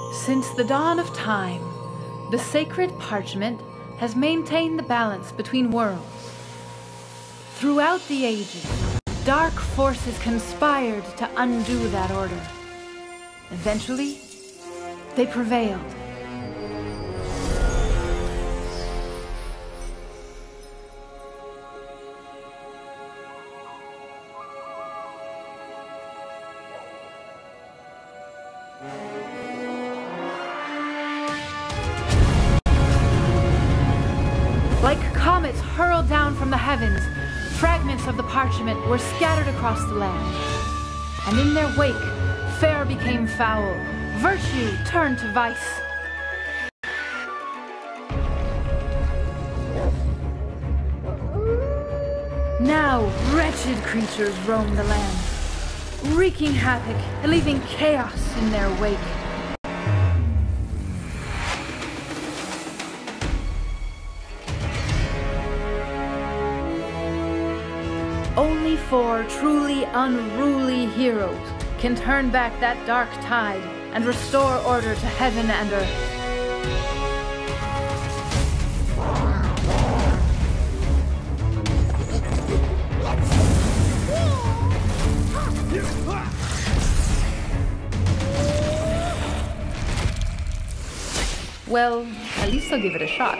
Since the dawn of time, the sacred parchment has maintained the balance between worlds. Throughout the ages, dark forces conspired to undo that order. Eventually, they prevailed. Like comets hurled down from the heavens, fragments of the parchment were scattered across the land. And in their wake, fair became foul, virtue turned to vice. Now, wretched creatures roam the land, wreaking havoc and leaving chaos in their wake. Only four truly unruly heroes can turn back that dark tide and restore order to heaven and earth. Well, at least I'll give it a shot.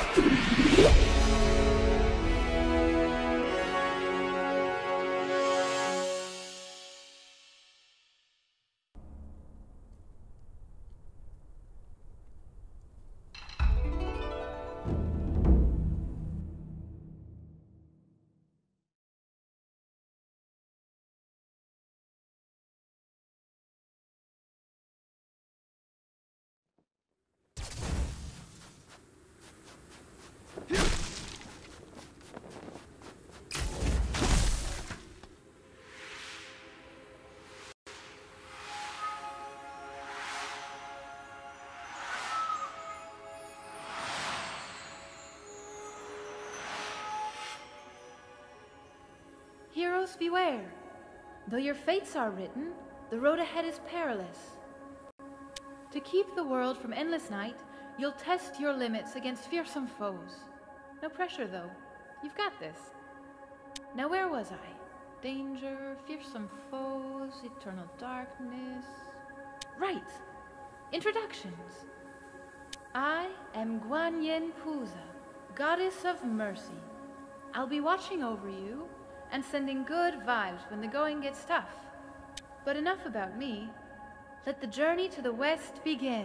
Heroes beware. Though your fates are written, the road ahead is perilous. To keep the world from endless night, you'll test your limits against fearsome foes. No pressure though. You've got this. Now where was I? Danger, fearsome foes, eternal darkness... Right! Introductions. I am Guanyin Puza, goddess of mercy. I'll be watching over you and sending good vibes when the going gets tough. But enough about me. Let the journey to the west begin.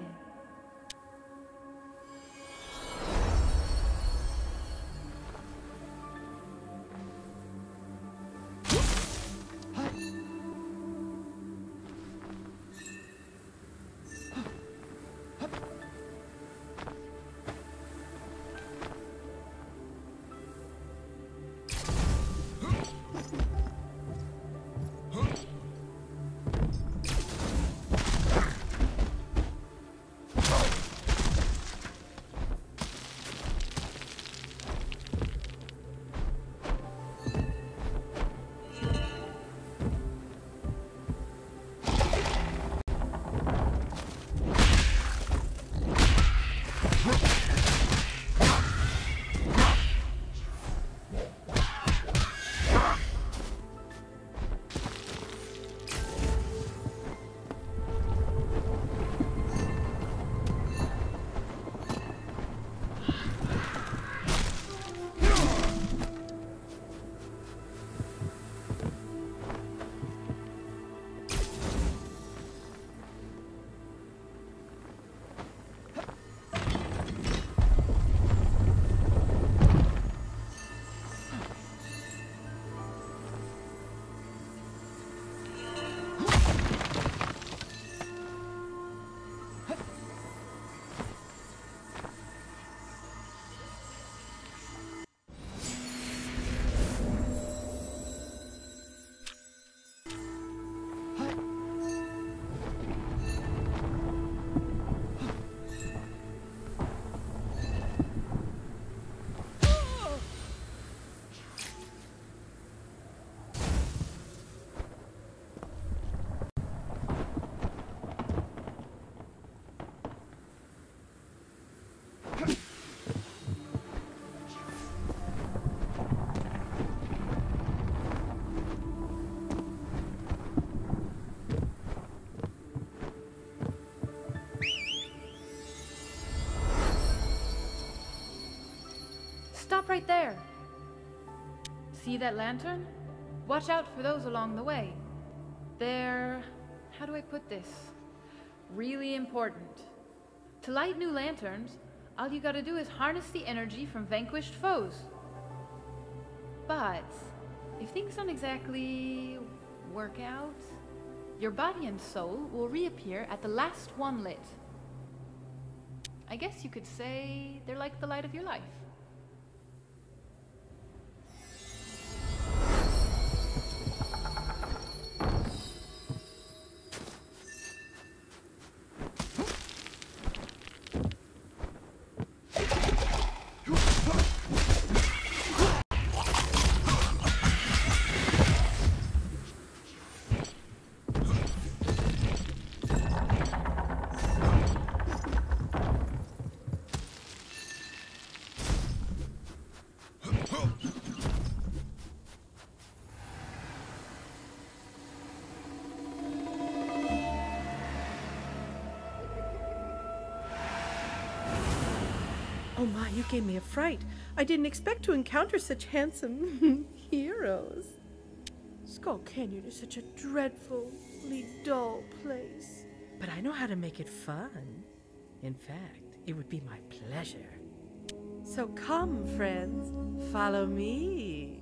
right there. See that lantern? Watch out for those along the way. They're... how do I put this? Really important. To light new lanterns, all you gotta do is harness the energy from vanquished foes. But if things don't exactly work out, your body and soul will reappear at the last one lit. I guess you could say they're like the light of your life. Oh my, you gave me a fright. I didn't expect to encounter such handsome heroes. Skull Canyon is such a dreadfully dull place. But I know how to make it fun. In fact, it would be my pleasure. So come, friends, follow me.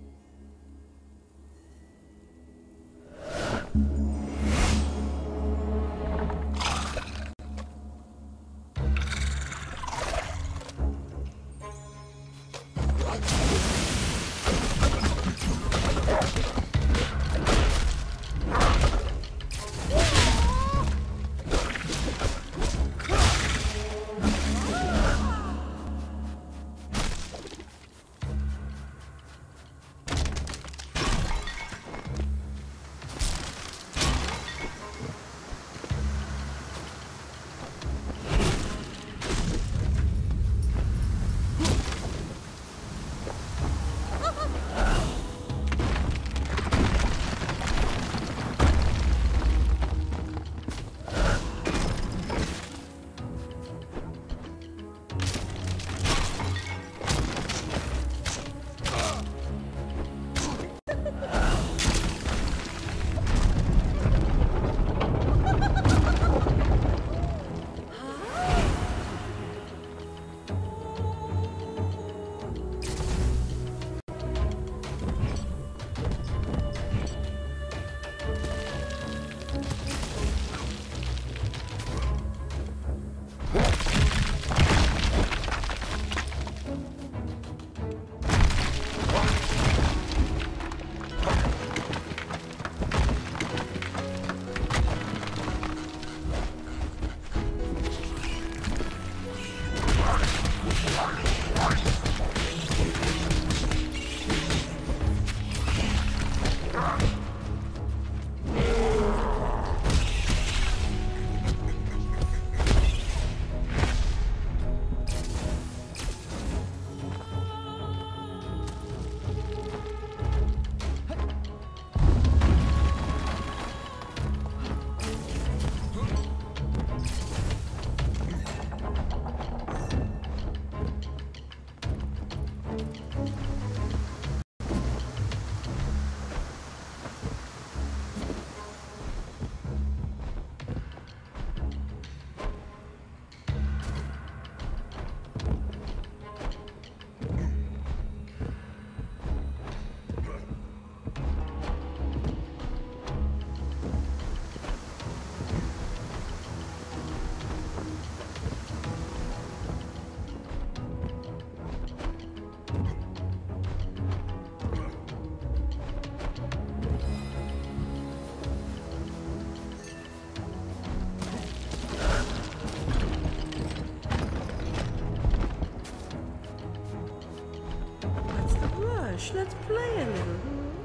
Let's play a little.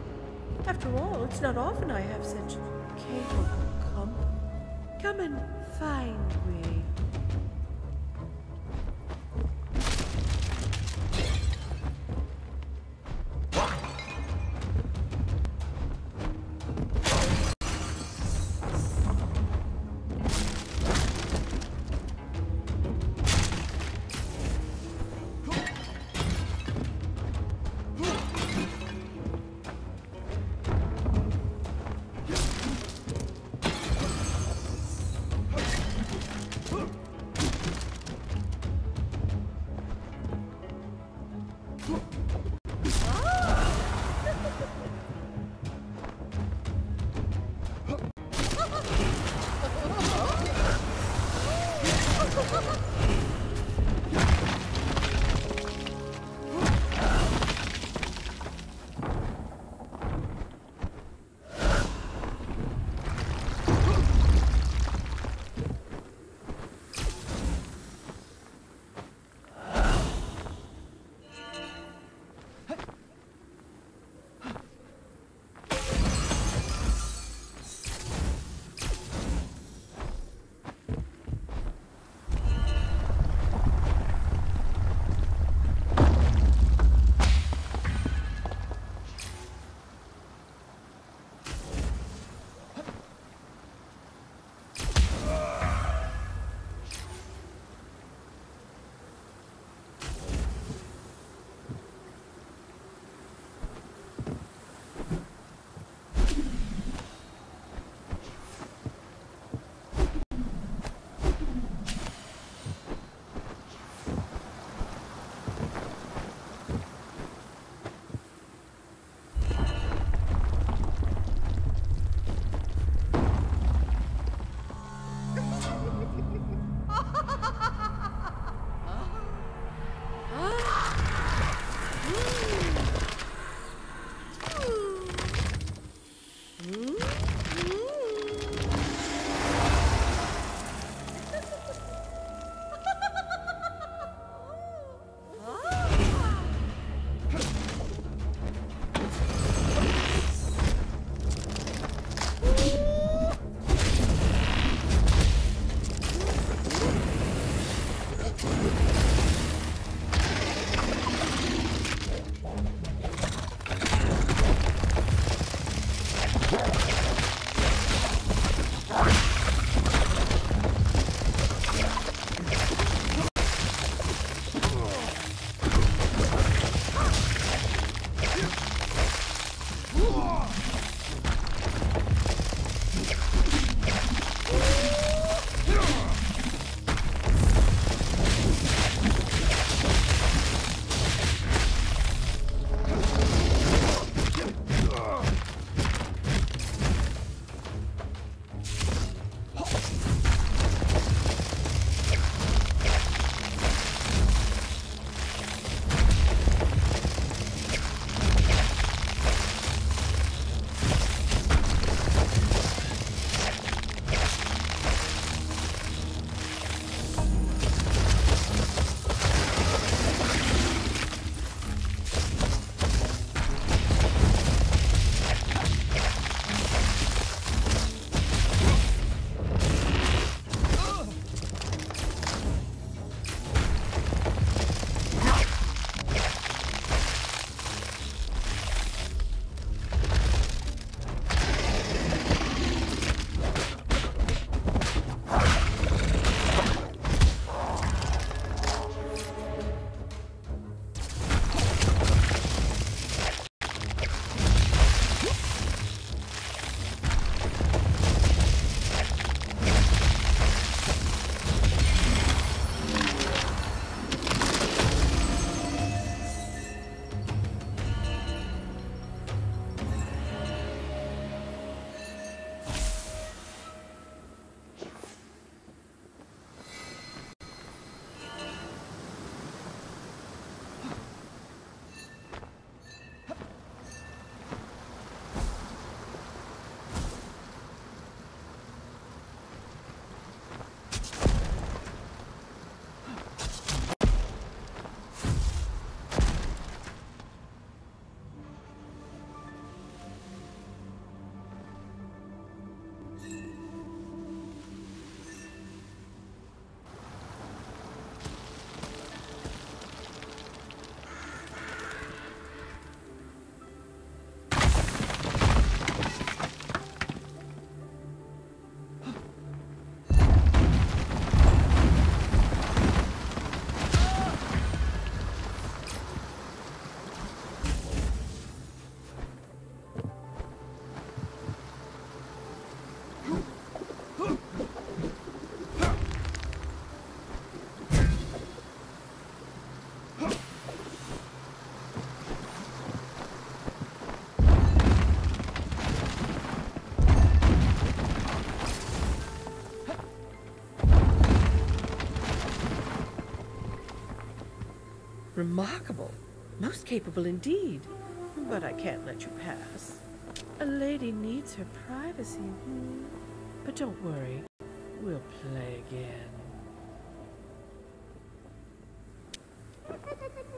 After all, it's not often I have such capable company. Come and find me. Remarkable. Most capable indeed. But I can't let you pass. A lady needs her privacy. But don't worry. We'll play again.